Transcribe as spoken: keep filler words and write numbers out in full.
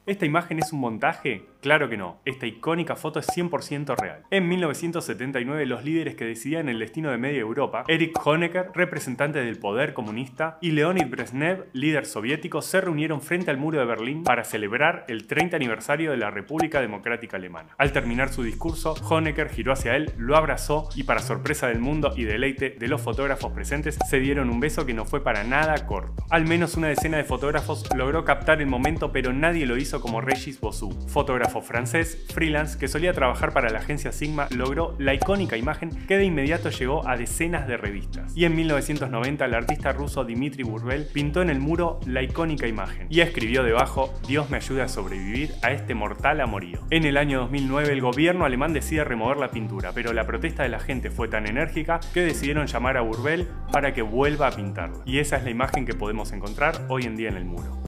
¿Esta imagen es un montaje? Claro que no, esta icónica foto es cien por ciento real. En mil novecientos setenta y nueve, los líderes que decidían el destino de media Europa, Erich Honecker, representante del poder comunista, y Leonid Brezhnev, líder soviético, se reunieron frente al muro de Berlín para celebrar el treinta aniversario de la República Democrática Alemana. Al terminar su discurso, Honecker giró hacia él, lo abrazó y, para sorpresa del mundo y deleite de los fotógrafos presentes, se dieron un beso que no fue para nada corto. Al menos una decena de fotógrafos logró captar el momento, pero nadie lo hizo como Regis Bossou, fotógrafo francés freelance que solía trabajar para la agencia Sigma. Logró la icónica imagen que de inmediato llegó a decenas de revistas. Y en mil novecientos noventa, el artista ruso Dmitry Burbel pintó en el muro la icónica imagen y escribió debajo: "Dios me ayude a sobrevivir a este mortal amorío". En el año dos mil nueve, el gobierno alemán decide remover la pintura, pero la protesta de la gente fue tan enérgica que decidieron llamar a Burbel para que vuelva a pintarla. Y esa es la imagen que podemos encontrar hoy en día en el muro.